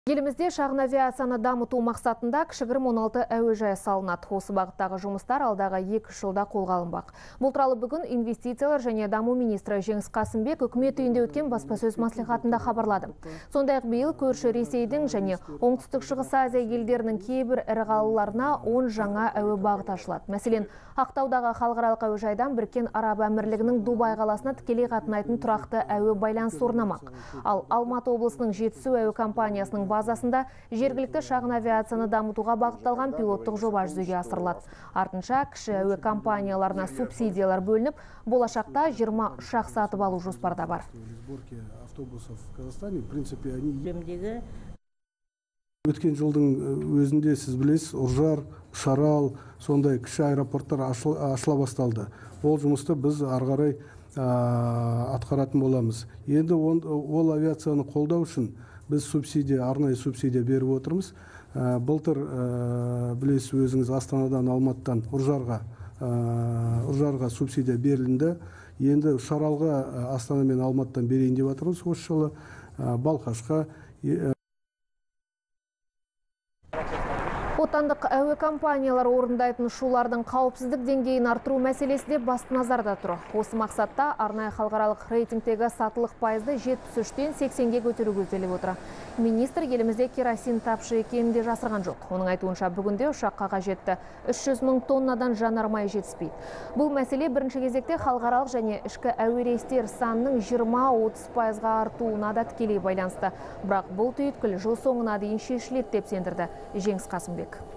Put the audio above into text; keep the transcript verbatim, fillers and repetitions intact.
Елімізде шағын авиацияны дамыту мақсатында кішігірім он алты әуежай салынады. Осы бағыттағы жұмыстар алдағы екі жылда қолға алынбақ. Бұл туралы бүгін инвестициялар және даму министрі Жеңіс Қасымбек үкімет үйінде өткен баспасөз мәслихатында хабарлады. Сондай-ақ биыл көрші Ресейдің және Оңтүстік Шығыс Азия елдерінің кейбір ірі қалаларына он жаңа әуе бағыты ашылады. Мәселен, Ақтаудағы халықаралық әуежайдан Біріккен Араб Әмірлігінің Дубай қаласына тікелей қатынайтын тұрақты әуе байланыс орнамақ. Ал Алматы облысының Жетісу әуе компаниясының базасында жергілікті шағын авиацияны дамытуға бағытталған пилоттық жоба жүзеге асырылады. Артынша кіші әуе компанияларына субсидиялар бөлініп, болашақта жиырма ұшақ сатып алу жоспарда бар. Өткен жылдың өзінде сіз білесіз, Үржар, Шарал, сондай кіші аэропорттар ашыла басталды. Ол жұмысты біз арғарай атқаратын боламыз. Енді ол авиацияны қолдау үшін біз субсидия, арнайы субсидия беріп отырмыз. Былтыр білесіз өзіңіз Астанадан, Алматыдан Үржарға, Үржарға субсидия берілді. Енді Шаралға Астана мен Алматыдан берейін деп жатырмыз осы жылы. Балқашқа. Отандық әуе компаниялар орындайтын ұшулардың қауіпсіздік деңгейін арттыру мәселесі де басты назарда тұр. Осы мақсатта арнайы халықаралық рейтингтегі сатылық пайызды жетпіс үштен сексенге көтеру көзделіп отыр. Министр елімізде керосин тапшы екенін де жасырған жоқ. Оның айтуынша бүгінде ұшаққа қажетті үш жүз мың тоннадан жанармай жетіспейді. Бұл мәселе бірінші кезекте халықаралық және ішкі әуе рейстер санының жиырма отыз пайызға артуына да тікелей байланысты. Бірақ бұл түйткіл жыл соңына дейін шешіледі деп сендірді Жеңіс Қасымбек.